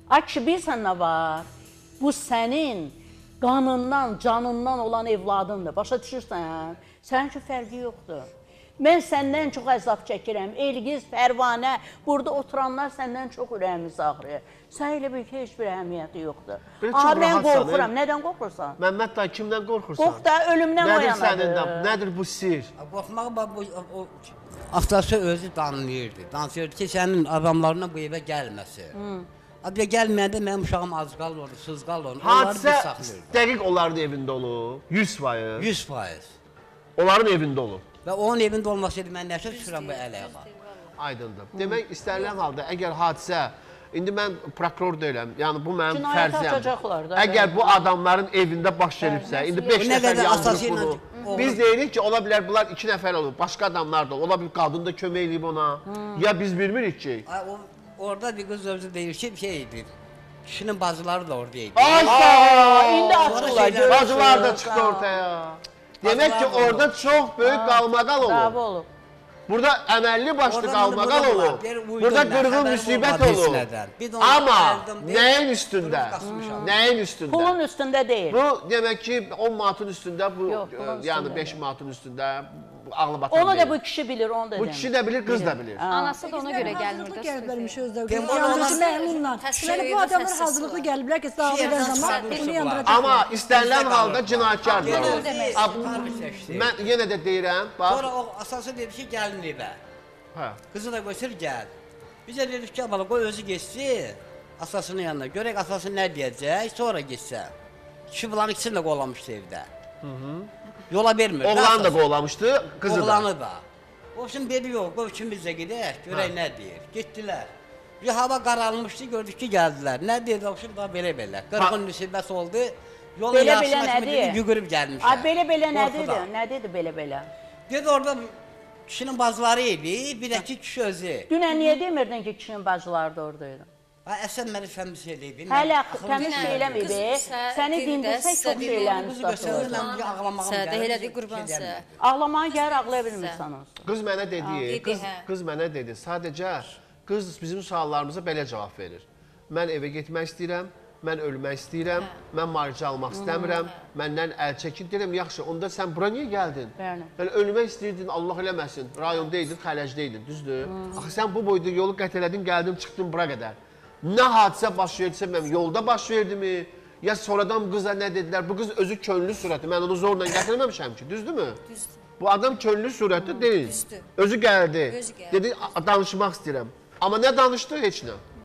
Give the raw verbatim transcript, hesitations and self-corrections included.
Akşı, bilsən nə var? Bu sənin qanından, canından olan evladındır. Başa düşürsən? Sənin üçün fərqi yoxdur. Mən səndən çox əzab çəkirəm. Elgiz, Pərvanə, burada oturanlar səndən çox ürəyimiz ağrıyır. Sən elə bil ki, heç bir əhəmiyyəti yoxdur. Aha, mən qorxuram. Nədən qorxursan? Məmməd da, kimdən qorxursan? Qorx da, ölümdən oyanadır. Nədir bu sir? Qorxmaq, bu atası özü danlayırdı. Danlayırdı ki, sənin adamlarına bu evə gəlməsi. Abiyə gəlməyəndə mənim uşağım azqal oldu, sızqal oldu. Hadisə dəqiq onların evində olub, yüz faiz. yüz faiz. Onların evində olub. Və onun evində olmasaydı, mən nəşə düşürəm bu ələyə. Aydındır. Demək, istənilən halda, əgər hadisə, indi mən prokuror deyiləm, yəni bu mənim fərziyəm. Əgər bu adamların evində baş veribsə, indi beş nəfər yandırıb bunu, biz deyirik ki, ola bilər bunlar iki nəfər olub, başqa adamlar da, ola bilər qadın da kömək edib ona, ya biz bilmirik ki. Orada bir qız özü deyir ki, bir şey edir. Kişinin bacıları da orada idi. Ayda! İndi açıqlar. Bacılar da çıxdı ortaya. Demək ki, orada çox böyük qalmaqal olub. Burada əməlli başlı qalmaqal olub. Burada qırğın müsibət olub. Amma nəyin üstündə? Nəyin üstündə? Pulun üstündə deyil. Bu, demək ki, on manatın üstündə, yəni beş manatın üstündə ağlı batan deyil. Onu da bu kişi bilir, onu da Bu kişi də bilir, qız da bilir. Anası da ona görə gəlmirdi. Gəliblərmiş özləri. Yandırıcı məmnunla. Deməli, bu adamlar hazırlıqlı gəliblər ki, dağıdan zaman bunu yandıracaq. Amma istənilən halda cinayətkardır. Mən yenə də deyirəm, bax. Sonra o asası dedi ki, gəlin evə. Qızı da götür, gəl. Bizə dedik ki, qoy özü geçsin asasının yanına. Görək asası nə deyəcək, sonra geçsə. Kişi bulanı ikisini də qolamışdı evdə. Yola vermir. Oğlanı da qovlamışdı, kızı da. Oğlanı da. O şimdi dedi yox, qoy ikimiz də gedək, görək nə deyir. Getdilər. Bir hava qaralmışdı, gördük ki, gəldilər. Nə dedi, o şimdi daha belə-belə. Qırğın müsibət oldu. Yolun yarışına kimi yüqürüb gəlmişlər. Belə-belə nə dedi? Nə dedi belə-belə? Dedi orada kişinin bacıları idi, bir də ki, kişi özü. Dünən niyə demirdin ki, kişinin bacıları da oradaydı? Əsən məni təmiz eləydi. Hələ təmiz eləməydi. Səni dindirsə çox şeylərini tutatılır. Sədə elədi qurbansə. Ağlamağa gəlir, ağlaya bilmirsən olsun. Qız mənə dedi, qız mənə dedi, sadəcə qız bizim suallarımıza belə cavab verir. Mən evə getmək istəyirəm, mən ölmək istəyirəm, mən maricə almaq istəmirəm, məndən əl çəkin. Deyirəm, yaxşı, onda sən bura niyə gəldin? Yəni, ölmək istəyirdin, Allah eləməsin, rayonda idin, xərəcdə idin, düzdür? Axı, sən bu boyda yolu qət elədin, gəldin, çıxdın bura qədər. Nə hadisə baş verdisə, mən yolda baş verdi mi? Ya sonradan qıza nə dedilər? Bu qız özü könlü surəti, mən onu zorla gətirməmişəm ki, düzdürmü? Düzdür. Bu adam könlü surəti deyil. Özü gəldi. Dedi, danışmaq istəyirəm. Amma nə danışdı? Heç nə.